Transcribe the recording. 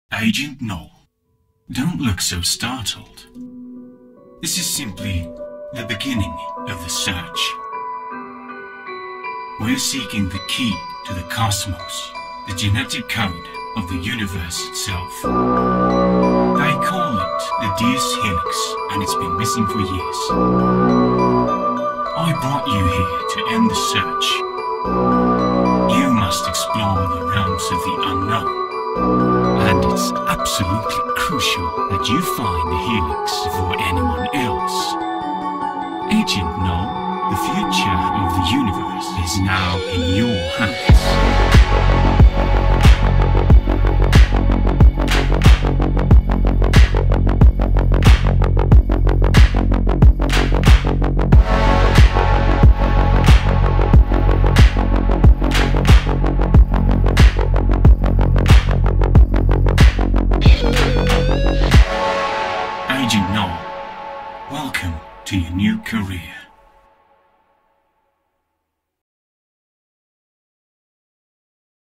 Agent Null, don't look so startled. This is simply the beginning of the search. We're seeking the key to the cosmos, the genetic code of the universe itself. They call it the Deus Helix, and it's been missing for years. I brought you here to end the search. You must explore the realms of the unknown. And it's absolutely crucial that you find the Helix before anyone else. Agent Null, the future of the universe is now in your hands. Agent Null, welcome to your new career.